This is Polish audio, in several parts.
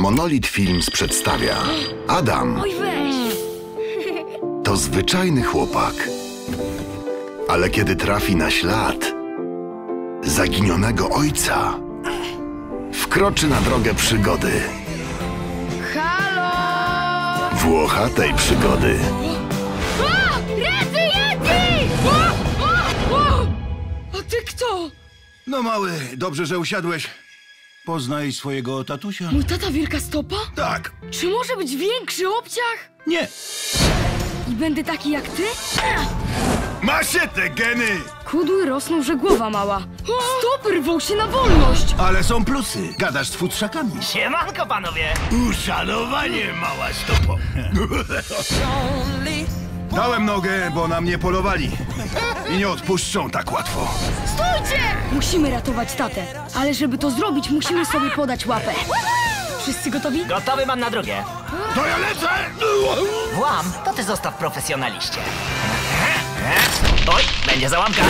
Monolith Films przedstawia Adam. Oj, weź! To zwyczajny chłopak. Ale kiedy trafi na ślad zaginionego ojca, wkroczy na drogę przygody. Halo! Włochatej przygody. O! Rety, Yeti! A ty kto? No mały, dobrze, że usiadłeś. Poznaj swojego tatusia. Mój tata wielka stopa? Tak. Czy może być większy obciach? Nie. I będę taki jak ty? Macie te geny! Kudły rosną, że głowa mała. Stopy rwą się na wolność. Ale są plusy. Gadasz z futrzakami. Siemanko, panowie! Uszanowanie, mała stopo. Dałem nogę, bo na mnie polowali. I nie odpuszczą tak łatwo. Stójcie! Musimy ratować tatę. Ale żeby to zrobić, musimy sobie podać łapę. Wszyscy gotowi? Gotowy mam na drugie. To ja lecę! Włam, to ty zostaw profesjonaliście. Oj, będzie załamka.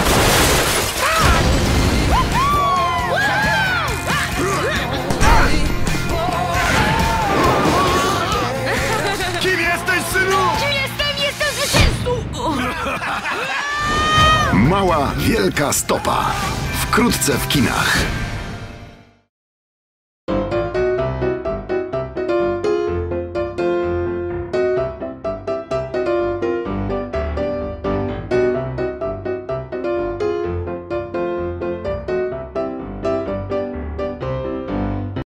Kim jesteś, synu? Kim jestem? Jestem zwycięzcą! Mała, wielka stopa. Wkrótce w kinach.